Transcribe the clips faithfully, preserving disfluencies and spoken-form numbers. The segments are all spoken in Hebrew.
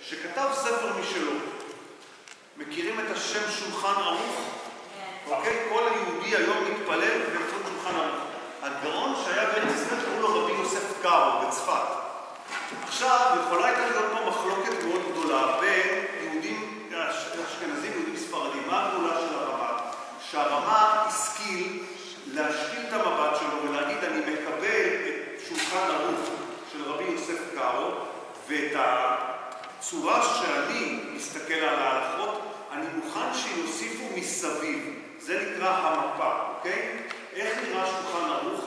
שכתב ספר משלו. מכירים את השם שולחן ערוך? אוקיי? כל היהודי היום מתפלל באמצעות שולחן ערוך. הגאון שהיה בארץ ישראל קראו לו רבי יוסף קארו בצפת. עכשיו יכולה הייתה להיות פה מחלוקת מאוד גדולה בין יהודים אשכנזים ויהודים ספרדים. מה הגדולה של הרמ"א? שהרמ"א השכיל להשכיל את המבט שלו ולהגיד אני מקבל את שולחן ערוך של רבי יוסף קארו ואת הצורה שאני מסתכל על ההלכות אני מוכן שיוסיפו מסביב. זה נקרא המפה, אוקיי? איך נראה שולחן ערוך?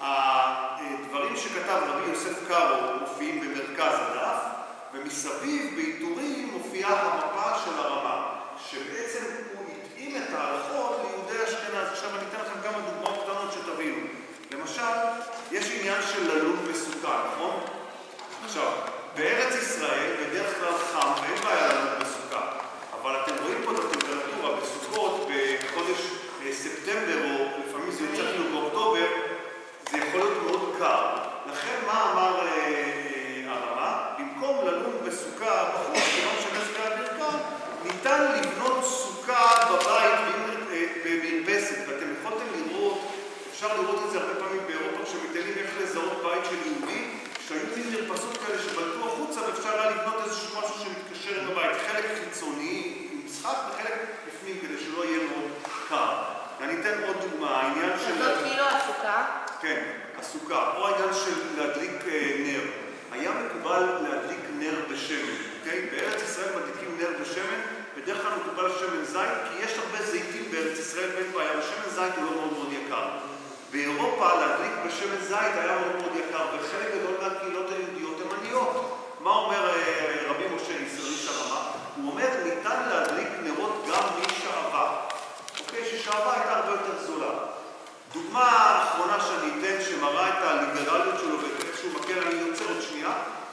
הדברים שכתב רבי יוסף קארו מופיעים במרכז הדף, ומסביב בעיטורים מופיעה המפה של הרמ"א, שבעצם הוא התאים את ההלכות ליהודי אשכנז. עכשיו אני אתן לכם כמה דוגמאות קטנות שתבינו. למשל, יש עניין של ללון בסוכה, נכון? עכשיו, בארץ ישראל בדרך כלל חם ואין בעיה ללון בסוכה, אבל אתם רואים פה את הטמפרטורה בסוכות בחודש ספטמבר, או לפעמים זה יוצא אפילו באוקטובר, זה יכול להיות מאוד קר. לכן מה אמר הרמ"א? במקום ללון בסוכה בחוץ, כיוון שנזק האוויר קר, ניתן לבנות סוכה בבית במרפסת. ואתם יכולתם לראות, אפשר לראות את זה הרבה פעמים באירופה כשמתאלים איך לזהות בית של יהודי, שהיו מין מרפסות כאלה שבלטו החוצה ואפשר היה לבנות איזשהו משהו שמתקשר עם הבית, חלק חיצוני עם משחק וחלק בפנים כדי שלא יהיה מאוד קר. אני אתן עוד דוגמה, העניין של... זאת כאילו הסוכה? כן, הסוכה, או העניין של להדליק נר. היה מקובל להדליק נר בשמן, אוקיי? בארץ ישראל מדליקים נר בשמן, בדרך כלל מקובל שמן זית, כי יש הרבה זיתים בארץ ישראל ואין בעיה, ושמן זית הוא לא מאוד מאוד יקר. באירופה להדליק בשמן זית היה מאוד מאוד יקר, וחלק גדול מהקהילות היהודיות הן עניות. מה אומר רבי משה איש הרמ"א? הוא אומר, ניתן להדליק נרות גם משעבה. אוקיי, ששעבה הייתה הרבה יותר זולה. דוגמה אחרונה שאני אתן שמראה את הליברליות שלו ואת איך שהוא מקל, אני יוצא עוד שנייה.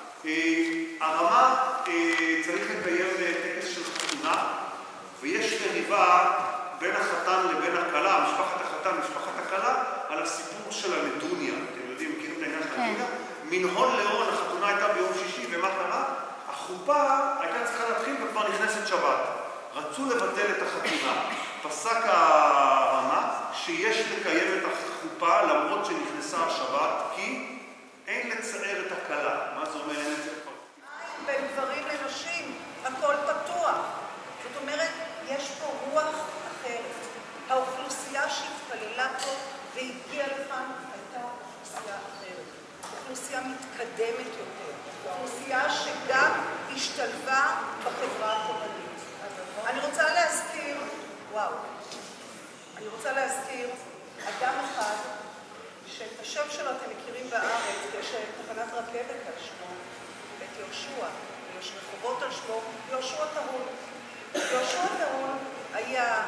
הרמ"א צריך לקיים טקס של חתונה, ויש מריבה בין החתן לבין הכלה, משפחת החתן, משפחת הכלה, על הסיפור של הנדוניה. אתם יודעים, מכירים את העניין של הנדוניה? מן הון להון, החתונה הייתה ביום שישי, ומה קרה? החופה הייתה צריכה להתחיל וכבר נכנסת שבת. רצו לבטל את החתונה. פסק הרמ"א שיש לקיים את החופה למרות שנכנסה השבת, כי אין לצער את הכלה. מה זה אומר? אין לצער? בין גברים לנשים, הכל פתוח. זאת אומרת, יש פה רוח אחרת. האוכלוסייה שהתפללה פה והגיעה לכאן הייתה אוכלוסייה אחרת. אוכלוסייה מתקדמת יותר. אוכלוסייה שגם השתלבה בחברה הקומנית. אני רוצה להזכיר, וואו, אני רוצה להזכיר אדם אחד שאת השם שלו אתם מכירים בארץ, יש תחנת רכבת על שמו, את יהושע, יש רחובות על שמו, יהושע טהון. יהושע טהון היה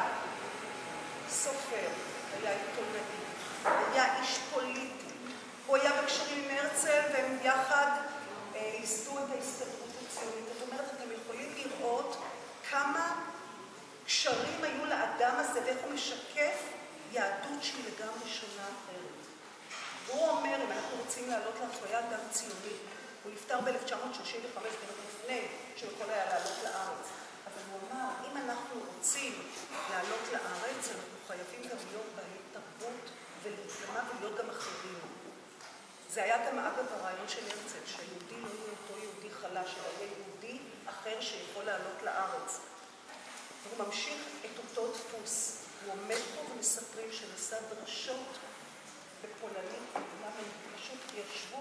סופר, היה עיתונאי, היה איש פוליטי. הוא היה בקשרים עם הרצל והם יחד ייסדו את ההסתדרות הציונית. זאת אומרת, אתם יכולים לראות כמה קשרים היו לאדם הזה ואיך הוא משקף יהדות שהיא לגמרי שונה אחרת. והוא אומר, אם אנחנו רוצים לעלות לארץ, הוא היה אדם ציוני. הוא נפטר ב-אלף תשע מאות שלושים וחמש, לפני שהוא יכול היה לעלות לארץ. אבל הוא אמר, אם אנחנו רוצים לעלות לארץ, אנחנו חייבים גם להיות בעלי תרבות ולהתלמה ולהיות גם אחרים. זה היה גם אגב הרעיון של הרצל, שהיהודי לא יהיה אותו יהודי חלש, אלא יהיה יהודי אחר שיכול לעלות לארץ. הוא ממשיך את אותו דפוס. הוא עומד פה ומספרים שנשא דרשות בפולנית, למה הם פשוט ישבו.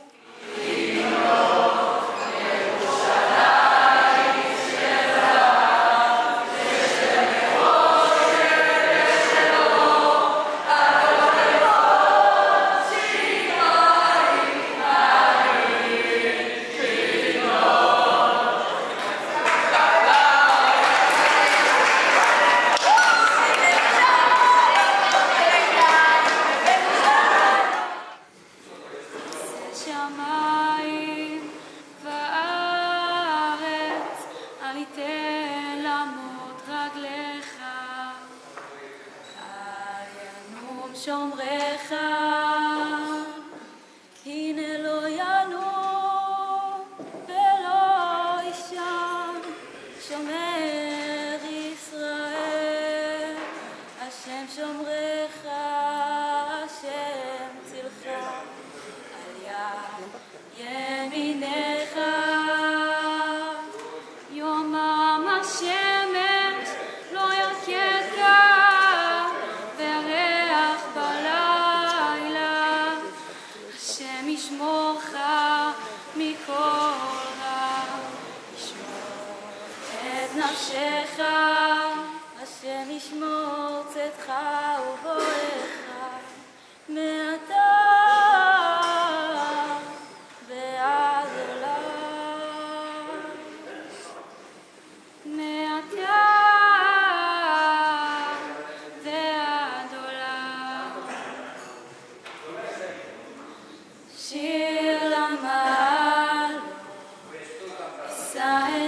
שומרך, הנה לא ינום ולא ישן. נפשך, השם ישמור צאתך ובואך, מעתה ועד עולם. מעתה ועד עולם. שיר למעלה, ישראל